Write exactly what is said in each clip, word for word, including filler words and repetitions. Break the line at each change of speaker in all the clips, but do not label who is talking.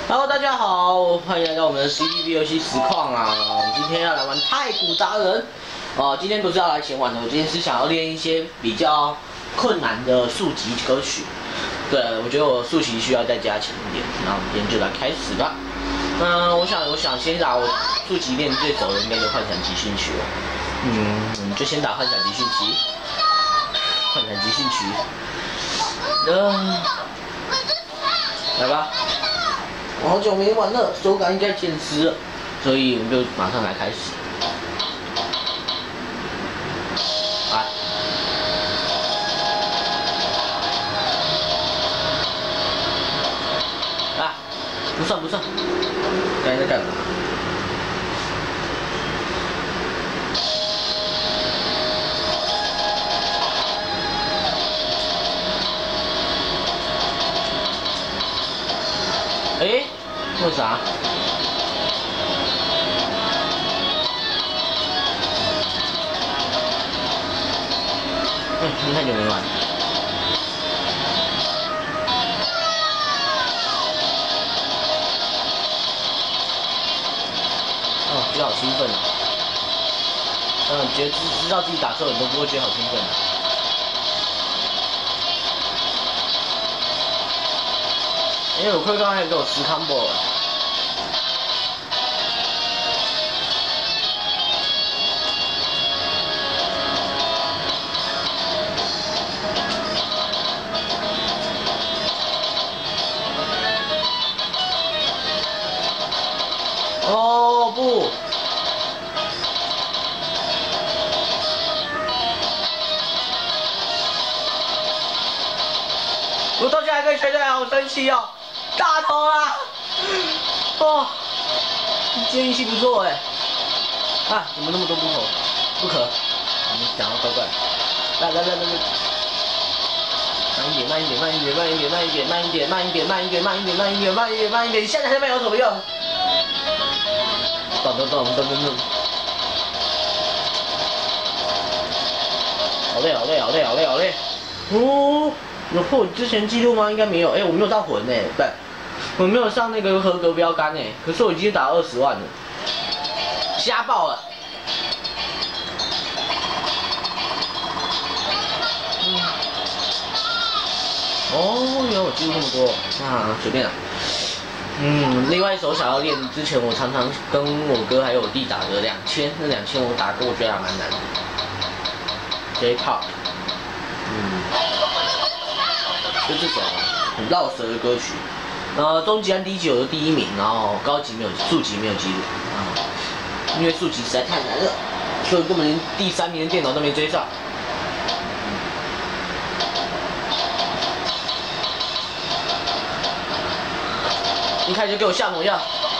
Hello， 大家好，欢迎来到我们的 C D B 游戏实况啊！我们今天要来玩太鼓达人哦。今天不是要来闲玩的，我今天是想要练一些比较困难的速击歌曲。对，我觉得我速击需要再加强一点。那我们今天就来开始吧。嗯，我想，我想先打我速击练最熟的应该就幻想集训曲了。嗯，我们就先打幻想集训曲。幻想集训曲。嗯，来吧。 我好久没玩了，手感应该减失了，所以我们就马上来开始。来，啊，不算不算，刚才在干嘛？哎、欸，为啥？嗯，你太久没玩。哦，觉得好兴奋啊！嗯，觉得知知道自己打错很多，不过觉得好兴奋啊。 因为我亏刚刚还给我十 combo 了。哦不！我到现在还可以学起来，好生气哦！ 大头啦！哦，今天运气不错哎。啊，怎么那么多不口？不可！我们讲的乖乖。来来来来来，慢一点，慢一点，慢一点，慢一点，慢一点，慢一点，慢一点，慢一点，慢一点，慢一点，慢一点，慢一点。你现在还没有什么用？咚咚咚咚咚咚。好累，好累，好累，好累，好累。哦。 有破之前记录吗？应该没有。哎、欸，我没有到魂哎、欸，对，我没有上那个合格标杆哎、欸。可是我已经打二十万了，瞎爆了。嗯。哦，原来我记录那么多，啊，随便啦。嗯，另外一首想要练，之前我常常跟我哥还有我弟打的两千，那两千我打过，我觉得还蛮难的。J-pop， 嗯。 就这首很绕舌的歌曲，然后中级和低级我的第一名，然后高级没有，速级没有记录啊，因为速级实在太难了，所以根本连第三名的电脑都没追上。一开始就给我下猛药。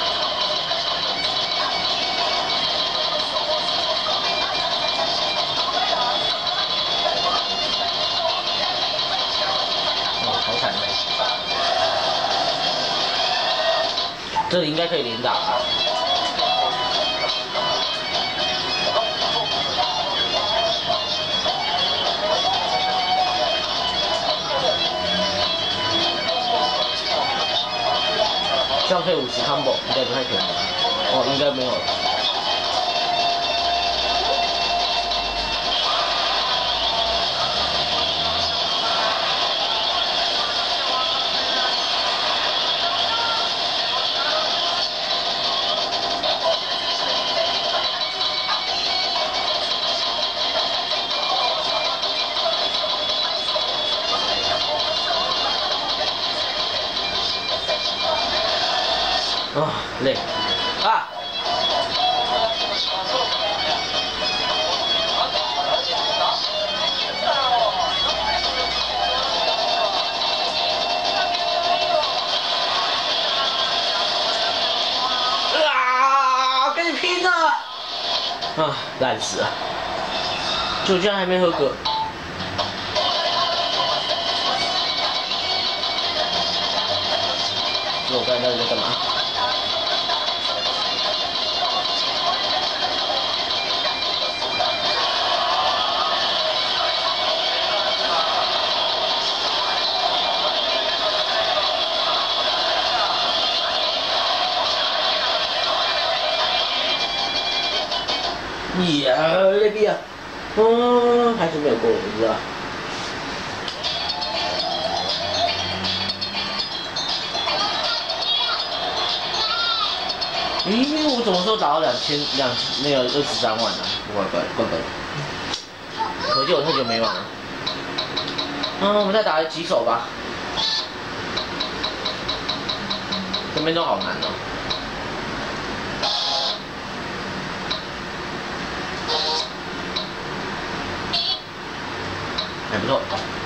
这里应该可以连打吧？这样可以五十 combo， 应该不太可能。哦，应该没有了。啊、哦，累啊！啊！跟你拼了！啊，烂死了！就这样还没合格。我刚才在干嘛？ 耶，那边啊，嗯，还是没有过，我知道。咦，我什么时候打到两千两那个二十三万呢、啊？怪怪怪怪的，可惜我太久没玩了。嗯，我们再打几手吧。这边都好难哦。还不错。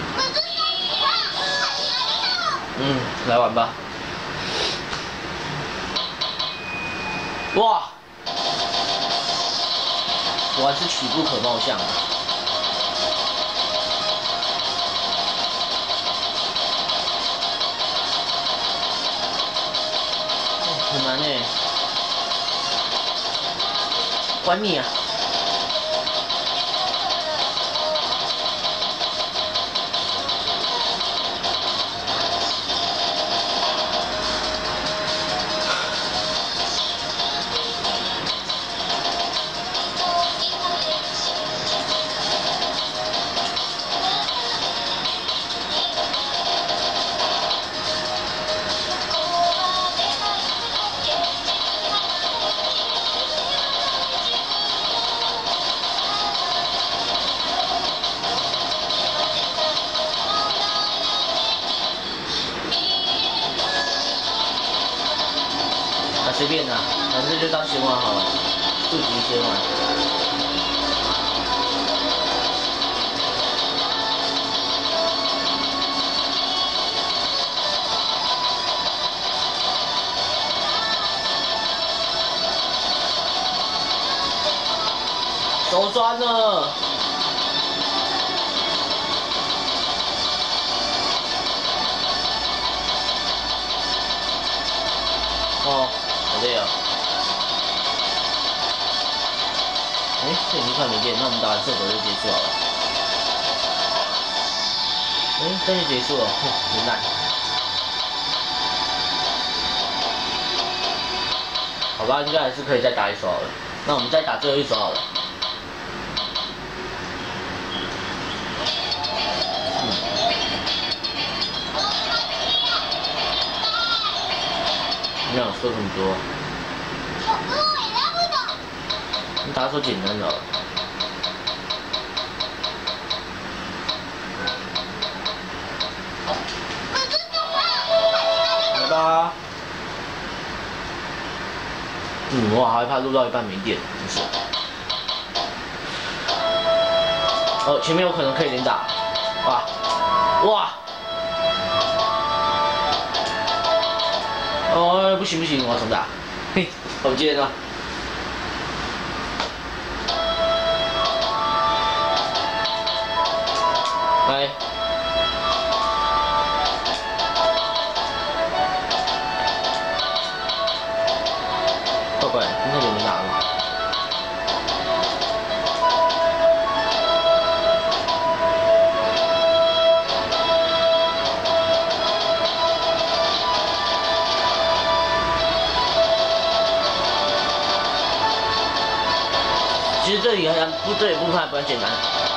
嗯，来玩吧。哇！我还是曲不可貌相啊。很难诶，管你啊！随便啦，反正就当先玩好了，速级先玩。手酸了。哦。好累啊！哎，这已经快没电，那我们打完射手就结束好了。哎，这就结束了，哼，真烂。好吧，应该还是可以再打一手好了。那我们再打最后一手好了。嗯。没有说这么多。你打手简单的。来吧。嗯，我好害怕录到一半没电，真是。哦，前面有可能可以连打。哇，哇。哦，不行不行，我要重打。嘿，好贱啊！来，乖乖，今天有没拿了？其实这里好像不，这里部分还比较简单。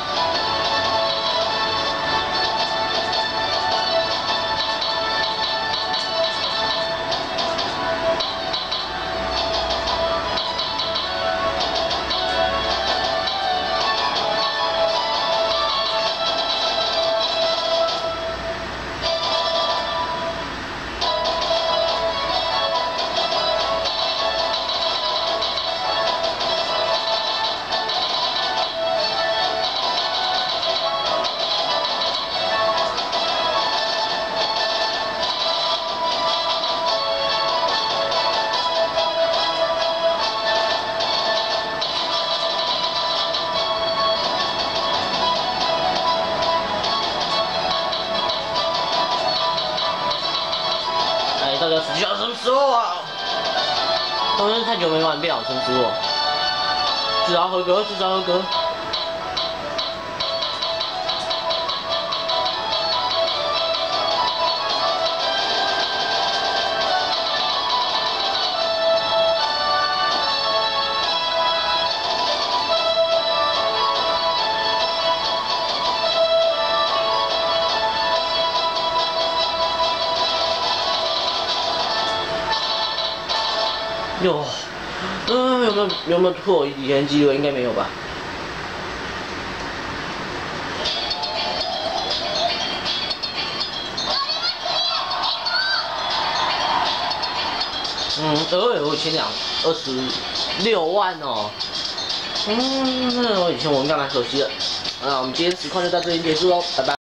到底要持续到什么时候啊？我真的太久没玩变好生疏了，至少合格，至少合格。 哟，嗯、呃，有没有有没有破以前记录？应该没有吧？嗯，呃，我以前两二十六万哦。嗯，我以前我应该蛮熟悉的。那我们今天实况就到这里结束喽，拜拜。